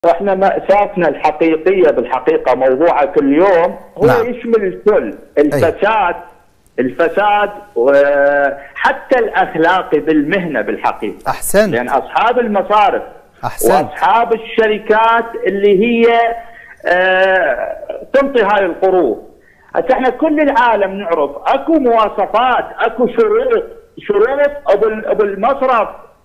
احنا مأساتنا الحقيقية بالحقيقة موضوعك اليوم هو نعم. يشمل الكل، الفساد وحتى الأخلاقي بالمهنة بالحقيقة. أحسنت. لأن أصحاب المصارف وأصحاب الشركات اللي هي تنطي هاي القروض. هسه احنا كل العالم نعرف اكو مواصفات، اكو شروط ابو المصرف،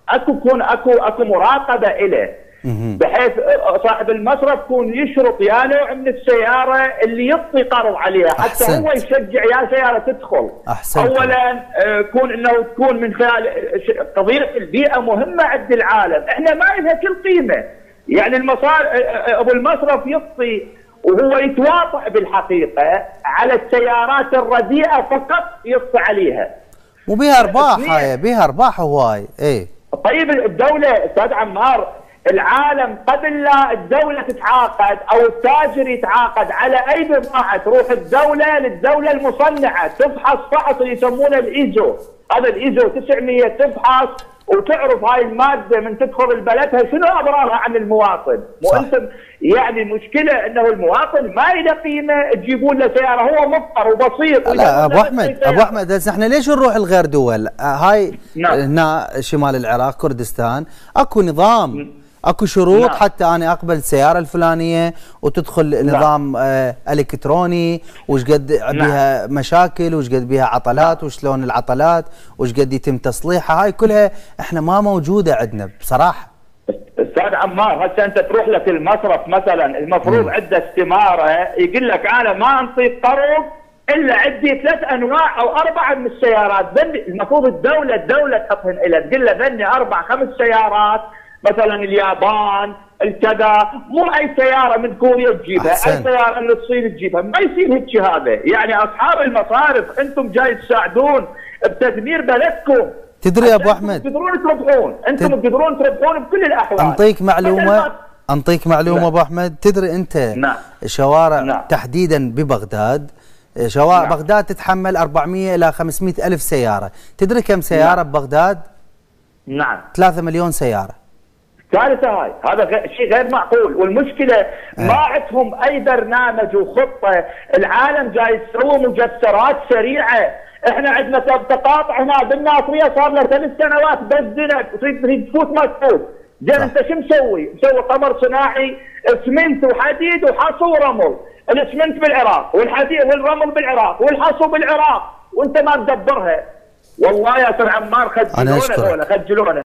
اكو مراقبة إله، بحيث صاحب المصرف يكون يشرط يا نوع من السياره اللي يعطي قرض عليها حتى أحسنت. هو يشجع يا سياره تدخل. أحسنت. اولا تكون من خلال قضيه البيئه مهمه عند العالم، احنا ما لها كل قيمه. يعني ابو المصرف يعطي وهو يتواطئ بالحقيقه على السيارات الرديئه فقط، يعطي عليها وبيها ارباح. هاي بيها ارباح هواي. ايه طيب الدوله استاذ عمار، العالم قبل لا الدولة تتعاقد أو التاجر يتعاقد على أي بضاعة تروح الدولة للدولة المصنعة تفحص فحص اللي يسمونه الإيزو، هذا الإيزو 900 تفحص وتعرف هاي المادة من تدخل بلدها شنو أضرارها عن المواطن. وأنتم يعني المشكلة أنه المواطن ما له قيمة، تجيبون له سيارة هو مفقر وبسيط. لا أبو أحمد هسه احنا ليش نروح لغير دول؟ هاي هنا شمال العراق كردستان اكو نظام، اكو شروط. حتى انا اقبل السياره الفلانيه وتدخل نظام الكتروني، وش قد بها مشاكل، وش قد بها عطلات، وشلون العطلات، وش قد يتم تصليحها. هاي كلها احنا ما موجوده عندنا بصراحه. استاذ عمار، هسه انت تروح لك المصرف مثلا المفروض عنده استماره، يقول لك انا ما انطيك قرض الا عندي 3 أنواع او 4 من السيارات. المفروض الدوله تحطهن له، تقول له ذني 4 5 سيارات، مثلا اليابان الكذا، مو اي سياره من كوريا تجيبها، اي سياره من الصين تجيبها، ما يصير هيك هذا. يعني اصحاب المصارف انتم جاي تساعدون بتدمير بلدكم. تدري يا ابو احمد، تقدرون تربحون، انتم تقدرون تربحون بكل الاحوال. انطيك معلومه ابو احمد، تدري انت شوارع تحديدا ببغداد، شوارع بغداد تتحمل 400 الى 500 الف سياره، تدري كم سياره ببغداد؟ 3 مليون سياره. كارثه هاي، هذا شيء غير معقول. والمشكله ما عندهم اي برنامج وخطه. العالم جاي يسوي مجسرات سريعه، احنا عندنا تقاطع هنا بالناصريه صار له 3 سنوات بزنك تريد تفوت ما تفوت. زين انت شو مسوي؟ مسوي قمر صناعي، اسمنت وحديد وحصو ورمل، الاسمنت بالعراق والحديد والرمل بالعراق والحصو بالعراق، وانت ما تدبرها. والله يا سيد عمار خجلونا.